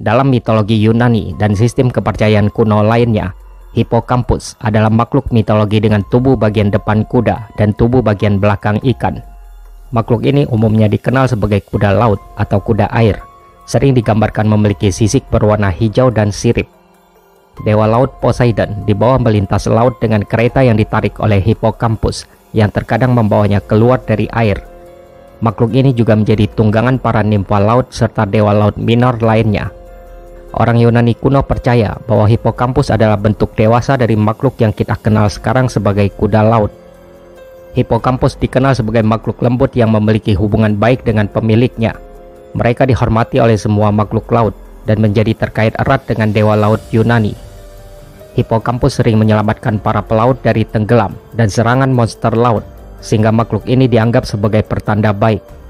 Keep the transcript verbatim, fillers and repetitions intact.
Dalam mitologi Yunani dan sistem kepercayaan kuno lainnya, Hippocampus adalah makhluk mitologi dengan tubuh bagian depan kuda dan tubuh bagian belakang ikan. Makhluk ini umumnya dikenal sebagai kuda laut atau kuda air, sering digambarkan memiliki sisik berwarna hijau dan sirip. Dewa laut Poseidon dibawa melintas laut dengan kereta yang ditarik oleh Hippocampus yang terkadang membawanya keluar dari air. Makhluk ini juga menjadi tunggangan para nimfa laut serta dewa laut minor lainnya. Orang Yunani kuno percaya bahwa Hippocampus adalah bentuk dewasa dari makhluk yang kita kenal sekarang sebagai kuda laut. Hippocampus dikenal sebagai makhluk lembut yang memiliki hubungan baik dengan pemiliknya. Mereka dihormati oleh semua makhluk laut dan menjadi terkait erat dengan dewa laut Yunani. Hippocampus sering menyelamatkan para pelaut dari tenggelam dan serangan monster laut, sehingga makhluk ini dianggap sebagai pertanda baik.